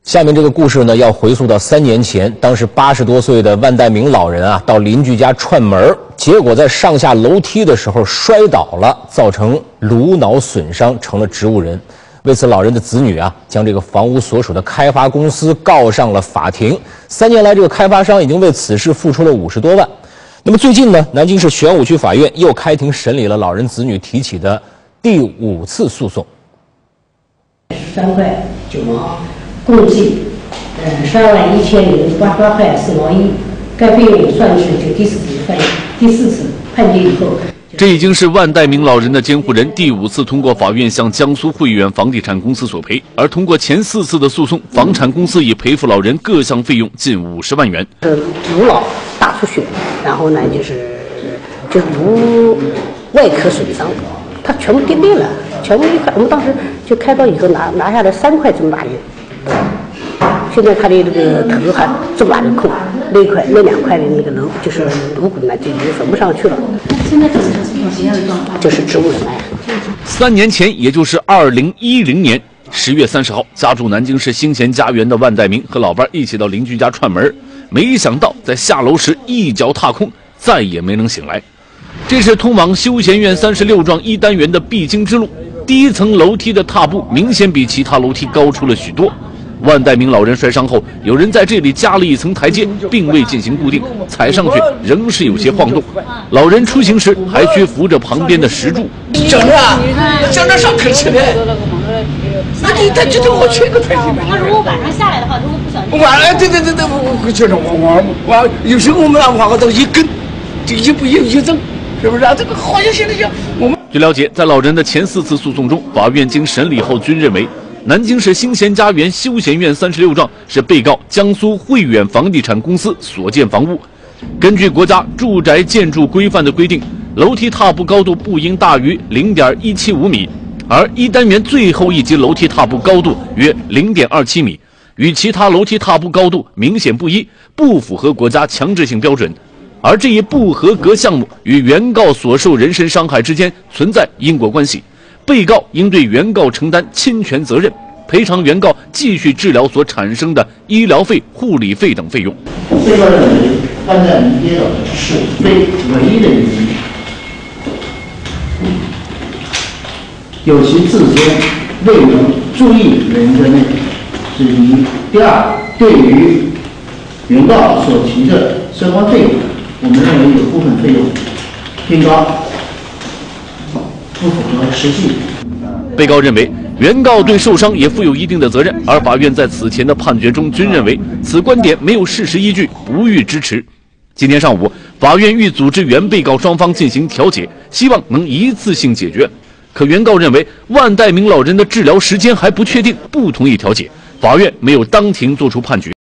下面这个故事呢，要回溯到3年前，当时80多岁的万代明老人啊，到邻居家串门，结果在上下楼梯的时候摔倒了，造成颅脑损伤，成了植物人。为此，老人的子女啊，将这个房屋所属的开发公司告上了法庭。3年来，这个开发商已经为此事付出了50多万。那么最近呢，南京市玄武区法院又开庭审理了老人子女提起的第5次诉讼。 13块9毛。 共计121088块4毛1，该费用算是就第四次判决以后。 这已经是万代明老人的监护人第5次通过法院向江苏汇远房地产公司索赔，而通过前4次的诉讼，房产公司已赔付老人各项费用近50万元。 颅脑大出血，然后呢就是颅外壳损伤，它全部跌裂了，全部一块。我们当时就开刀以后拿下来3块这么大一。 现在他的这个头还这么大的孔，那2块的那个就是颅骨呢，就已经缝不上去了。现在怎么什么样的状况？就是植物人癌。 3年前，也就是2010年10月30号，家住南京市兴贤家园的万代明和老伴一起到邻居家串门，没想到在下楼时一脚踏空，再也没能醒来。这是通往休闲苑36幢1单元的必经之路，第1层楼梯的踏步明显比其他楼梯高出了许多。 万代明老人摔伤后，有人在这里加了1层台阶，并未进行固定，踩上去仍是有些晃动。老人出行时还需扶着旁边的石柱。 讲着啊，讲着上客气的。那他觉得我缺个台阶。 他如果晚上下来的话，如果不小心。 晚了，对，我就是我有时候我们那话都一根，就一步一整，是不是啊？这个好像现在讲我们。 据了解，在老人的前4次诉讼中，法院经审理后均认为。 南京市兴贤家园休闲苑36幢是被告江苏汇远房地产公司所建房屋。根据国家住宅建筑规范的规定，楼梯踏步高度不应大于0.175米，而1单元最后1级楼梯踏步高度约0.27米，与其他楼梯踏步高度明显不一，不符合国家强制性标准。而这一不合格项目与原告所受人身伤害之间存在因果关系。 被告应对原告承担侵权责任，赔偿原告继续治疗所产生的医疗费、护理费等费用。 被告认为，万代明跌倒是非唯一的原因，有其自身未能注意人身内容，是一。第二，对于原告所提的相关费用，我们认为有部分费用偏高。 不符合实际。 被告认为，原告对受伤也负有一定的责任，而法院在此前的判决中均认为此观点没有事实依据，不予支持。今天上午，法院欲组织原被告双方进行调解，希望能一次性解决。可原告认为万代明老人的治疗时间还不确定，不同意调解，法院没有当庭作出判决。